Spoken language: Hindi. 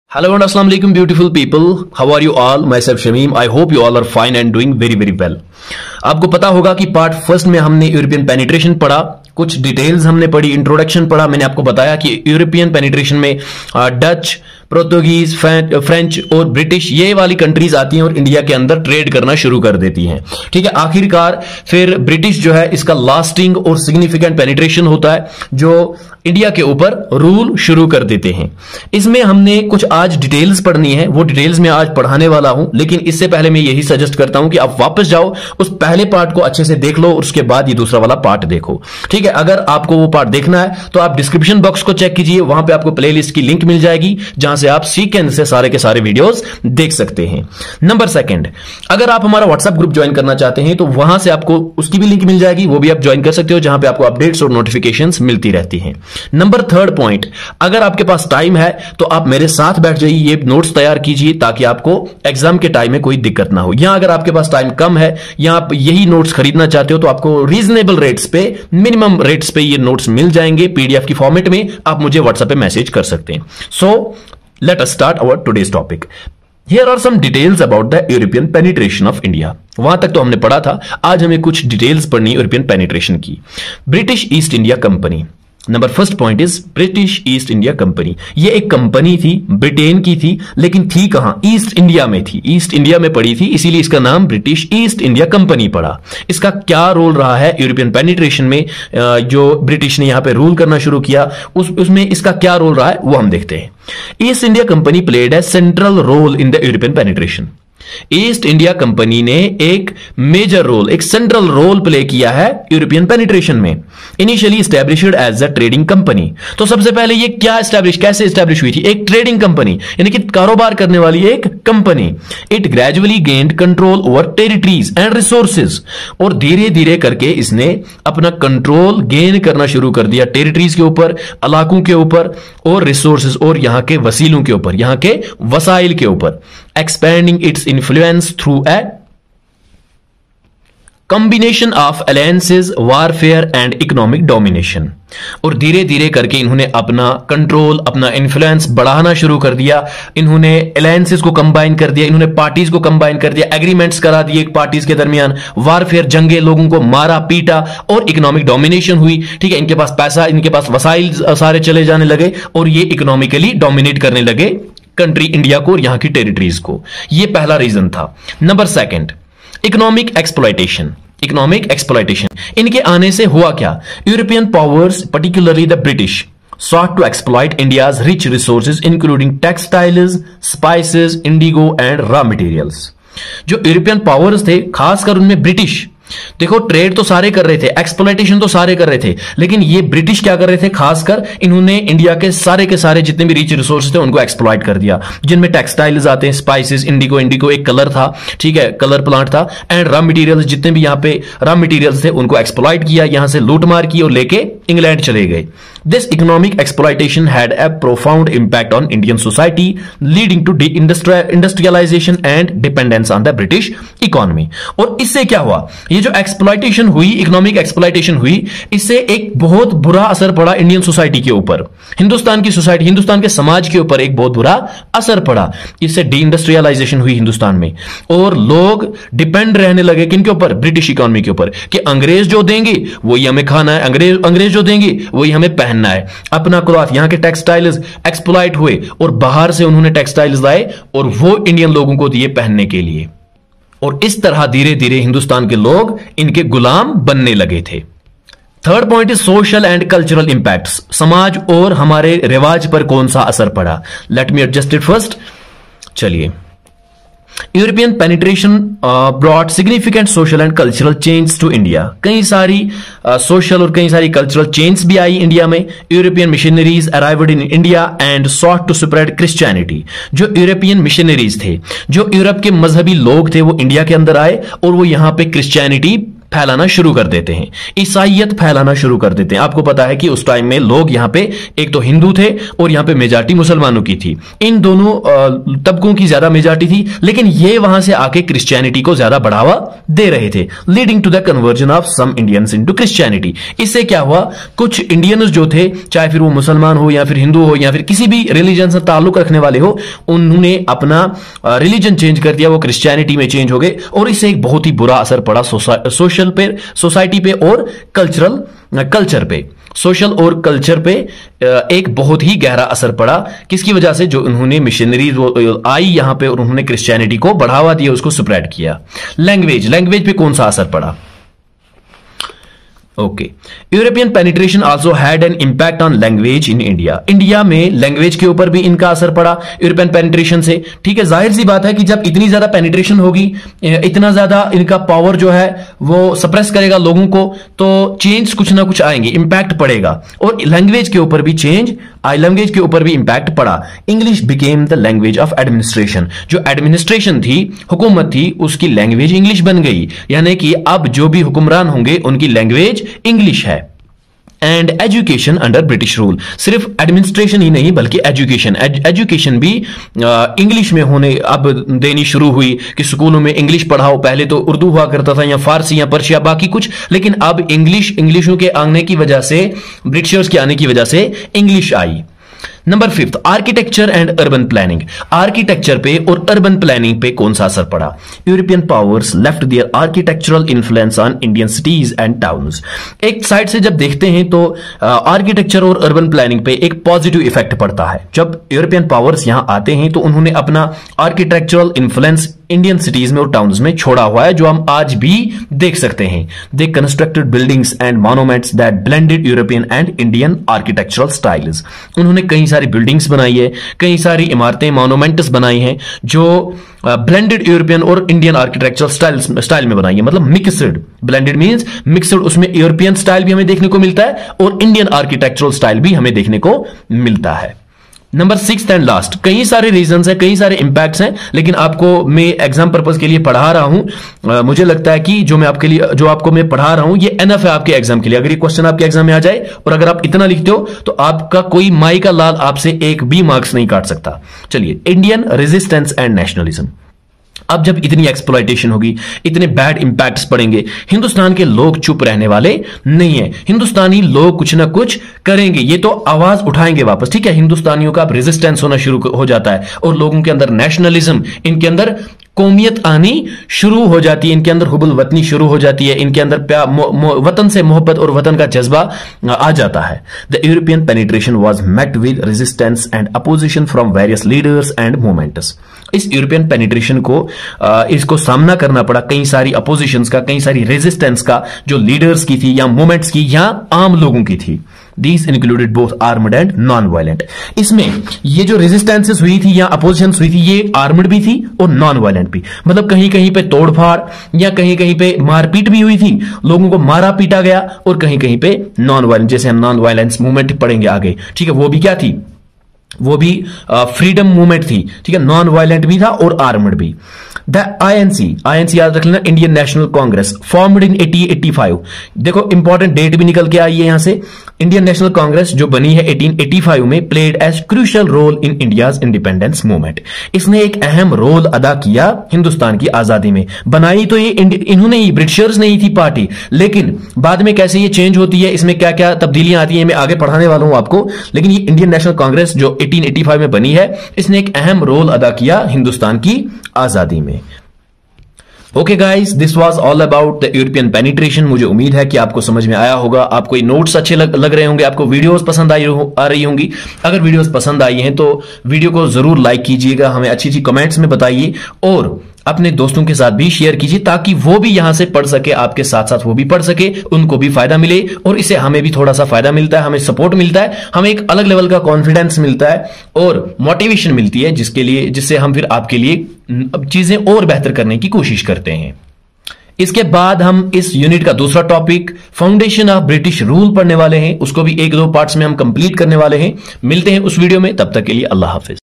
Hello and Assalamu alaikum beautiful people. How are you all? Myself Shamim. I hope you all are fine and doing very well. आपको पता होगा कि पार्ट फर्स्ट में हमने यूरोपियन पेनिट्रेशन पढ़ा, कुछ डिटेल्स हमने पढ़ी, इंट्रोडक्शन पढ़ा। मैंने आपको बताया कि यूरोपियन पेनिट्रेशन में डच, पोर्तुगीज, फ्रेंच और ब्रिटिश ये वाली कंट्रीज आती हैं और इंडिया के अंदर ट्रेड करना शुरू कर देती हैं। ठीक है, आखिरकार फिर ब्रिटिश जो है इसका लास्टिंग और सिग्निफिकेंट पेनिट्रेशन होता है जो इंडिया के ऊपर रूल शुरू कर देते हैं। इसमें हमने कुछ आज डिटेल्स पढ़नी है, वो डिटेल्स मैं आज पढ़ाने वाला हूं, लेकिन इससे पहले मैं यही सजेस्ट करता हूं कि आप वापस जाओ, उस पहले पार्ट को अच्छे से देख लो और उसके बाद ये दूसरा वाला पार्ट देखो। ठीक है, अगर आपको वो पार्ट देखना है तो आप डिस्क्रिप्शन बॉक्स को चेक कीजिए, वहां पे आपको प्लेलिस्ट की लिंक मिल जाएगी जहां से आप सीक्वेंस से सारे के सारे वीडियोस देख सकते हैं। नंबर सेकंड, अगर आप हमारा व्हाट्सएप ग्रुप ज्वाइन करना चाहते हैं तो वहां से आपको उसकी भी लिंक मिल जाएगी, वो भी आप ज्वाइन कर सकते हो, जहां पे आपको अपडेट्स और नोटिफिकेशंस मिलती रहती हैं। नंबर थर्ड पॉइंट, अगर आपके पास टाइम है तो आप मेरे साथ बैठ जाइए, ये नोट्स तैयार कीजिए ताकि आपको एग्जाम के टाइम में कोई दिक्कत ना हो। या अगर आपके पास टाइम कम है या आप यही नोट्स खरीदना चाहते हो तो आपको रीजनेबल रेट्स पे, मिनिमम रेट्स पे ये नोट्स मिल जाएंगे पीडीएफ की फॉर्मेट में। आप मुझे व्हाट्सएप पे मैसेज कर सकते हैं। सो let us start our today's topic. Here are some details about the European penetration of India. वहां तक तो हमने पढ़ा था, आज हमें कुछ डिटेल्स पढ़नी यूरोपियन पेनिट्रेशन की। British East India Company, number first point is British East India Company. ये एक कंपनी थी, ब्रिटेन की थी, लेकिन थी कहां? ईस्ट इंडिया में थी, ईस्ट इंडिया में पड़ी थी, इसीलिए इसका नाम ब्रिटिश ईस्ट इंडिया कंपनी पड़ा। इसका क्या रोल रहा है यूरोपियन पेनिट्रेशन में? जो ब्रिटिश ने यहां पे रूल करना शुरू किया उसमें इसका क्या रोल रहा है वो हम देखते हैं। East India Company played a central role in the European penetration. East India Company ने एक मेजर रोल, एक सेंट्रल रोल प्ले किया है यूरोपियन पेनिट्रेशन में। Initially established as a trading company, तो सबसे पहले ये क्या कैसे एस्टैब्लिश हुई थी? एक ट्रेडिंग कंपनी, यानी कि कारोबार करने वाली एक company. It gradually gained control over territories and resources, और धीरे धीरे करके इसने अपना कंट्रोल गेन करना शुरू कर दिया टेरिटरीज के ऊपर, इलाकों के ऊपर और रिसोर्सेज और यहां के वसीलों के ऊपर, यहां के वसाइल के ऊपर। Expanding its influence through a combination of alliances, warfare and economic domination। और धीरे धीरे करके इन्होंने अपना कंट्रोल, अपना इन्फ्लुएंस बढ़ाना शुरू कर दिया। इन्होंने अलायंसेस को कंबाइन कर दिया, इन्होंने पार्टीज को कंबाइन कर दिया, एग्रीमेंट्स करा दिए पार्टीज के दरमियान, वारफेयर, जंगे, लोगों को मारा पीटा और इकोनॉमिक डोमिनेशन हुई। ठीक है, इनके पास पैसा, इनके पास वसाइल सारे चले जाने लगे और ये इकोनॉमिकली डोमिनेट करने लगे कंट्री इंडिया को और यहां की टेरिटरीज को। यह पहला रीजन था। Number second, economic exploitation. Economic exploitation, इनके आने से हुआ क्या? European powers, particularly the British, sought to exploit India's rich resources including textiles, spices, indigo and raw materials। जो यूरोपियन पावर्स थे, खासकर उनमें ब्रिटिश, देखो ट्रेड तो सारे कर रहे थे, एक्सप्लॉयटेशन तो सारे कर रहे थे, लेकिन ये ब्रिटिश क्या कर रहे थे? खासकर इन्होंने इंडिया के सारे जितने भी रिच रिसोर्स थे उनको एक्सप्लॉयट कर दिया, जिनमें टेक्सटाइल्स आते हैं, स्पाइसेस, इंडिगो एक कलर था, ठीक है, कलर प्लांट था, एंड रॉ मटेरियल्स, जितने भी यहां पे रॉ मटेरियल्स थे उनको एक्सप्लॉयट किया, यहां से लूटमार की और लेके इंग्लैंड चले गए। This economic exploitation had a profound impact on Indian society, leading to industrialization and dependence on the British economy। और इससे क्या हुआ? ये जो एक्सप्लॉयटेशन हुई, इकोनॉमिक एक्सप्लॉयटेशन हुई, इससे एक बहुत बुरा असर पड़ा इंडियन सोसाइटी के ऊपर, हिंदुस्तान की सोसाइटी, हिंदुस्तान के समाज के ऊपर एक बहुत बुरा असर पड़ा। इससे डी इंडस्ट्रियलाइजेशन हुई हिंदुस्तान में और लोग डिपेंड रहने लगे किनके ऊपर? ब्रिटिश इकोनॉमी के ऊपर, कि अंग्रेज जो देंगे वही हमें खाना है, अंग्रेज जो देंगे वही हमें पहनना है। अपना क्लॉथ, यहां के टेक्सटाइल्स एक्सप्लॉइट हुए और बाहर से उन्होंने टेक्सटाइल्स लाए और वो इंडियन लोगों को दिए पहनने के लिए, और इस तरह धीरे धीरे हिंदुस्तान के लोग इनके गुलाम बनने लगे थे। Third point is social and cultural impacts. समाज और हमारे रिवाज पर कौन सा असर पड़ा? Let me adjust it first. चलिए, European penetration brought significant social and cultural change to India. कई सारी सोशल और कई सारी कल्चरल चेंज भी आई इंडिया में। European missionaries arrived in India and sought to spread Christianity. जो यूरोपियन मिशनरीज थे, जो यूरोप के मजहबी लोग थे, वो इंडिया के अंदर आए और वो यहां पे क्रिश्चियनिटी फैलाना शुरू कर देते हैं, ईसाइयत फैलाना शुरू कर देते हैं। आपको पता है कि उस टाइम में लोग यहां पे एक तो हिंदू थे और यहां पे मेजॉरिटी मुसलमानों की थी, इन दोनों तबकों की ज्यादा मेजॉरिटी थी, लेकिन ये वहां से आके क्रिश्चियनिटी को ज्यादा बढ़ावा दे रहे थे, leading to the conversion of some Indians into Christianity. इससे क्या हुआ, कुछ इंडियंस जो थे, चाहे फिर वो मुसलमान हो या फिर हिंदू हो या फिर किसी भी रिलीजन से ताल्लुक रखने वाले हो, उन्होंने अपना रिलीजन चेंज कर दिया, वो क्रिश्चियनिटी में चेंज हो गए और इससे एक बहुत ही बुरा असर पड़ा सोशल पे, सोसाइटी पे और कल्चर पे, सोशल और कल्चर पे एक बहुत ही गहरा असर पड़ा। किसकी वजह से, जो उन्होंने मिशनरी आई यहां पे और उन्होंने क्रिश्चियनिटी को बढ़ावा दिया, उसको स्प्रेड किया। लैंग्वेज पे कौन सा असर पड़ा? Okay, European penetration also had an impact on language in India. India में लैंग्वेज के ऊपर भी इनका असर पड़ा यूरोपियन पेनिट्रेशन से। ठीक है, जाहिर सी बात है कि जब इतनी ज्यादा पेनिट्रेशन होगी, इतना ज्यादा इनका पावर जो है वो सप्रेस करेगा लोगों को, तो चेंज कुछ ना कुछ आएंगे, इंपैक्ट पड़ेगा और लैंग्वेज के ऊपर भी लैंग्वेज के ऊपर भी इंपैक्ट पड़ा। English became the language of administration. जो एडमिनिस्ट्रेशन थी, हुकूमत थी, उसकी लैंग्वेज इंग्लिश बन गई, यानी कि अब जो भी हुक्मरान होंगे उनकी लैंग्वेज इंग्लिश है। And education under British rule, सिर्फ एडमिनिस्ट्रेशन ही नहीं बल्कि एजुकेशन भी इंग्लिश में होने अब देनी शुरू हुई कि स्कूलों में इंग्लिश पढ़ाओ। पहले तो उर्दू हुआ करता था या फारसी या पर्शिया बाकी कुछ, लेकिन अब इंग्लिशों के आने की वजह से, ब्रिटिशर्स के आने की वजह से इंग्लिश आई। Number 5, architecture and urban planning. Architecture पे और अर्बन प्लानिंग पे कौन सा असर पड़ा? European powers left their architectural influence on Indian cities and towns. एक साइड से जब देखते हैं तो आर्किटेक्चर और अर्बन प्लानिंग पे एक पॉजिटिव इफेक्ट पड़ता है। जब यूरोपियन पावर्स यहां आते हैं तो उन्होंने अपना आर्किटेक्चरल इन्फ्लुएंस इंडियन सिटीज में और टाउन्स में छोड़ा हुआ है, जो हम आज भी देख सकते हैं। They constructed buildings and monuments that blended European and Indian architectural styles. उन्होंने कई सारी बिल्डिंग्स बनाई है, कई सारी इमारतें, मॉन्यूमेंट्स बनाई हैं जो ब्लेंडेड यूरोपियन और इंडियन आर्किटेक्चरल स्टाइल में बनाई है, मतलब मिक्सड। ब्लेंडेड मींस मिक्सड, उसमें यूरोपियन स्टाइल भी हमें देखने को मिलता है और इंडियन आर्किटेक्चरल स्टाइल भी हमें देखने को मिलता है। नंबर 6 एंड लास्ट, कई सारे रीजंस हैं, कई सारे इंपैक्ट्स हैं, लेकिन आपको मैं एग्जाम पर्पस के लिए पढ़ा रहा हूं। मुझे लगता है कि जो आपको मैं पढ़ा रहा हूं ये एनफ है आपके एग्जाम के लिए। अगर ये क्वेश्चन आपके एग्जाम में आ जाए और अगर आप इतना लिखते हो तो आपका कोई माई का लाल आपसे एक भी मार्क्स नहीं काट सकता। चलिए, इंडियन रेजिस्टेंस एंड नेशनलिज्म। अब जब इतनी एक्सप्लॉयटेशन होगी, इतने बैड इंपैक्ट्स पड़ेंगे, हिंदुस्तान के लोग चुप रहने वाले नहीं है। हिंदुस्तानी लोग कुछ ना कुछ करेंगे, ये तो आवाज उठाएंगे वापस। ठीक है, हिंदुस्तानियों का अब रेजिस्टेंस होना शुरू हो जाता है और लोगों के अंदर नेशनलिज्म, इनके अंदर कौमियत आनी शुरू हो जाती है, इनके अंदर हुबुल वतनी शुरू हो जाती है, इनके अंदर वतन से मोहब्बत और वतन का जज्बा आ जाता है। The European penetration was met with resistance and opposition from various leaders and movements. इस यूरोपियन पेनिट्रेशन को इसको सामना करना पड़ा कई सारी अपोजिशंस का, कई सारी रेजिस्टेंस का, जो लीडर्स की थी या मूवमेंट्स की या आम लोगों की थी। These included both armed and non-violent। इसमें ये जो रेजिस्टेंसेस हुई थी या अपोजिशन हुई थी, ये आर्मड भी थी और नॉन वायलेंट भी। मतलब कहीं कहीं पे तोड़फाड़ या कहीं कहीं पे मारपीट भी हुई थी, लोगों को मारा पीटा गया, और कहीं कहीं पे नॉन वायलेंट, जैसे हम नॉन वायलेंस मूवमेंट पढ़ेंगे आगे। ठीक है, वो भी क्या थी? वो भी फ्रीडम मूवमेंट थी। ठीक है, नॉन वायलेंट भी था और आर्मड भी। द आईएनसी याद रख लेना, Indian National Congress, formed in 1885। देखो इंपॉर्टेंट डेट भी निकल के आई है यहां से। इंडियन नेशनल कांग्रेस जो बनी है 1885 में, played as crucial role in India's independence movement. इसने एक अहम रोल अदा किया हिंदुस्तान की आजादी में। बनाई तो ये इन्होंने ही, ब्रिटिशर्स ने ही थी पार्टी, लेकिन बाद में कैसे ये चेंज होती है, इसमें क्या क्या तब्दीलियां आती है, मैं आगे पढ़ाने वाला हूं आपको। लेकिन ये इंडियन नेशनल कांग्रेस जो 1885 में बनी है, इसने एक अहम रोल अदा किया हिंदुस्तान की आजादी में। Okay guys, this was all about the European penetration. मुझे उम्मीद है कि आपको समझ में आया होगा, आपको ये नोट्स अच्छे लग रहे होंगे, आपको वीडियोस पसंद आ रही होंगी। अगर वीडियोस पसंद आई हैं तो वीडियो को जरूर लाइक कीजिएगा, हमें अच्छी अच्छी कमेंट्स में बताइए और अपने दोस्तों के साथ भी शेयर कीजिए, ताकि वो भी यहां से पढ़ सके, आपके साथ साथ वो भी पढ़ सके, उनको भी फायदा मिले और इससे हमें भी थोड़ा सा फायदा मिलता है, हमें सपोर्ट मिलता है, हमें एक अलग लेवल का कॉन्फिडेंस मिलता है और मोटिवेशन मिलती है, जिससे हम फिर आपके लिए चीजें और बेहतर करने की कोशिश करते हैं। इसके बाद हम इस यूनिट का दूसरा topic foundation of British rule पढ़ने वाले हैं, उसको भी 1-2 पार्ट्स में हम कंप्लीट करने वाले हैं। मिलते हैं उस वीडियो में, तब तक के लिए अल्लाह हाफिज।